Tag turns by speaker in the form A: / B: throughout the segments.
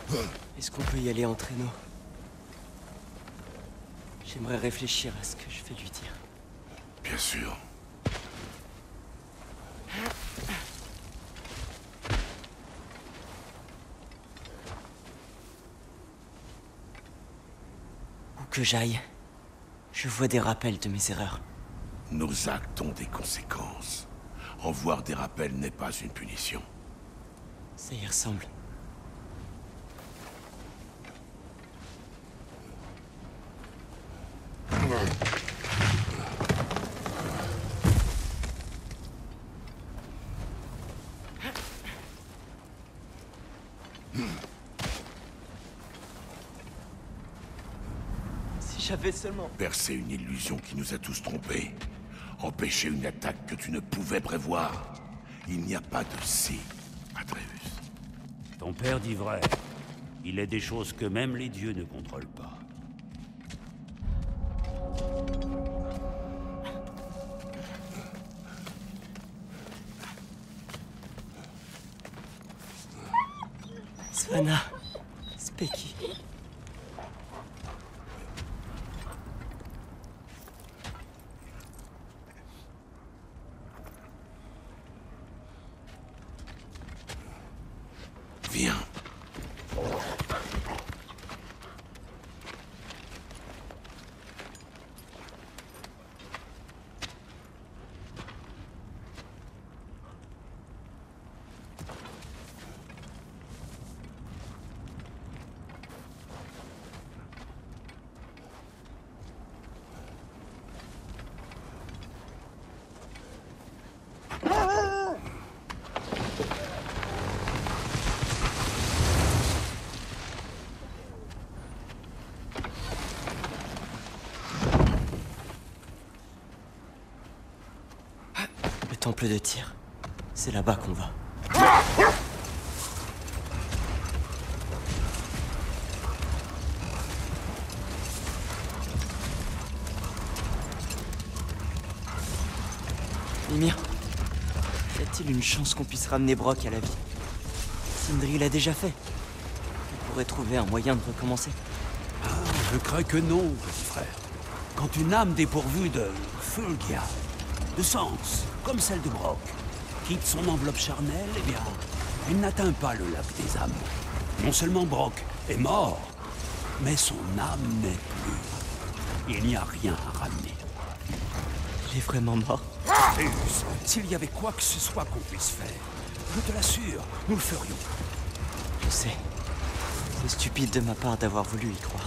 A: Est-ce qu'on peut y aller en traîneau? J'aimerais réfléchir à ce que je vais lui dire.
B: Bien sûr.
A: Où que j'aille, je vois des rappels de mes erreurs.
B: Nos actes ont des conséquences. En voir des rappels n'est pas une punition.
A: Ça y ressemble. Si j'avais seulement...
B: Percer une illusion qui nous a tous trompés. Empêcher une attaque que tu ne pouvais prévoir. Il n'y a pas de si, Atreus.
C: Ton père dit vrai. Il est des choses que même les dieux ne contrôlent pas.
A: Svanna, Speki.
B: Viens.
A: Le temple de tir. C'est là-bas qu'on va. Mimir, y a-t-il une chance qu'on puisse ramener Brok à la vie? Sindri l'a déjà fait. On pourrait trouver un moyen de recommencer.
C: Ah, je crains que non, petit frère. Quand une âme dépourvue de Fulgia, de sens, comme celle de Brok, quitte son enveloppe charnelle, eh bien, elle n'atteint pas le lac des âmes. Non seulement Brok est mort, mais son âme n'est plus. Il n'y a rien à ramener.
A: Il est vraiment mort.
C: Atreus, s'il y avait quoi que ce soit qu'on puisse faire, je te l'assure, nous le ferions.
A: Je sais. C'est stupide de ma part d'avoir voulu y croire.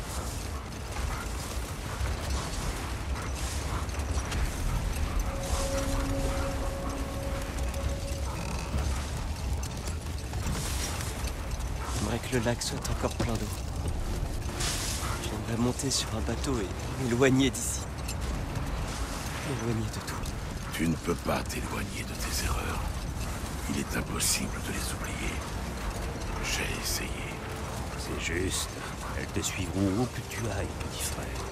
A: J'aimerais que le lac soit encore plein d'eau. J'aimerais monter sur un bateau et m'éloigner d'ici. M'éloigner de tout.
B: Tu ne peux pas t'éloigner de tes erreurs. Il est impossible de les oublier. J'ai essayé.
C: C'est juste. Elles te suivront où que tu ailles, petit frère.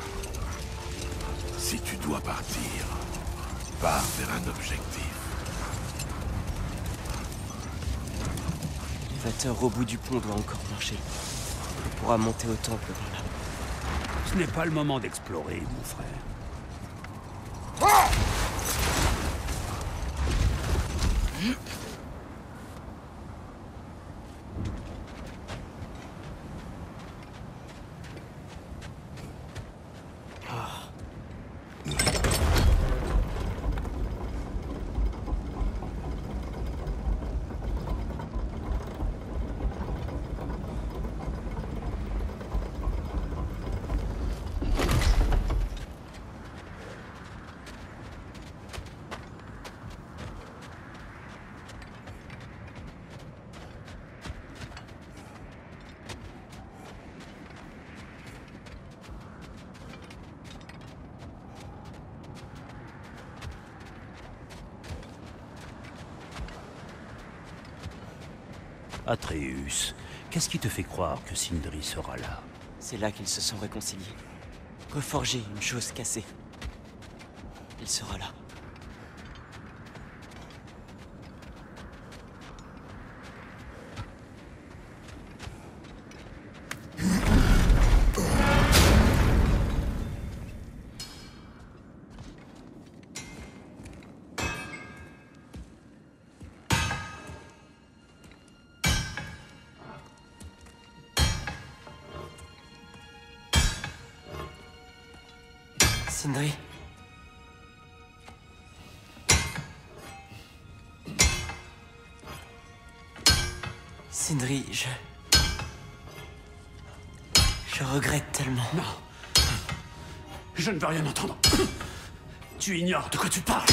B: Si tu dois partir, pars vers un objectif.
A: L'élévateur au bout du pont doit encore marcher. On pourra monter au temple par là.
C: Ce n'est pas le moment d'explorer, mon frère. Atreus, qu'est-ce qui te fait croire que Sindri sera là?
A: C'est là qu'ils se sont réconciliés. Reforger une chose cassée. Il sera là. Sindri. Sindri, je regrette tellement.
C: Non. Je ne veux rien entendre. Tu ignores de quoi tu parles.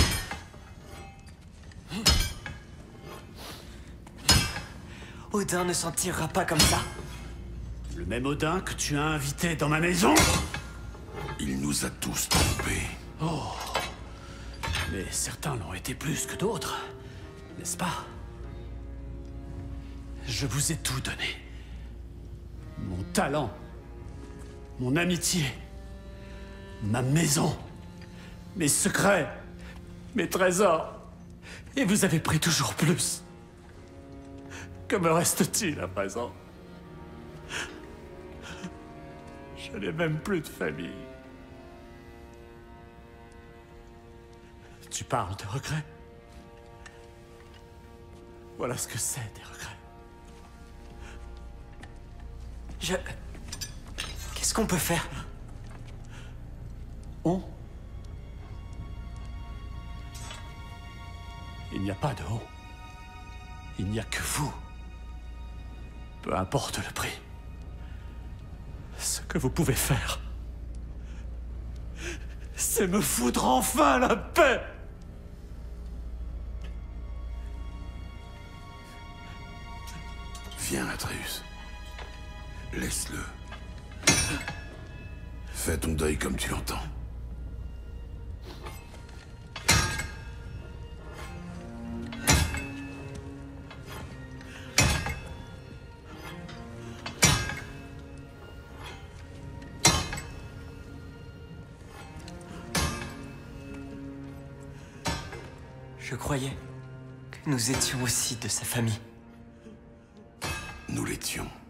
A: Odin ne s'en tirera pas comme ça.
C: Le même Odin que tu as invité dans ma maison?
B: Il nous a tous trompés.
C: Oh. Mais certains l'ont été plus que d'autres, n'est-ce pas? Je vous ai tout donné. Mon talent, mon amitié, ma maison, mes secrets, mes trésors. Et vous avez pris toujours plus. Que me reste-t-il à présent? Je n'ai même plus de famille. Tu parles de regrets? Voilà ce que c'est, des regrets.
A: Qu'est-ce qu'on peut faire?
C: On? Il n'y a pas de on. Il n'y a que vous. Peu importe le prix. Ce que vous pouvez faire, c'est me foutre enfin la paix!
B: Viens, Atreus. Laisse-le. Fais ton deuil comme tu l'entends.
A: Je croyais que nous étions aussi de sa famille.
B: Nous l'étions.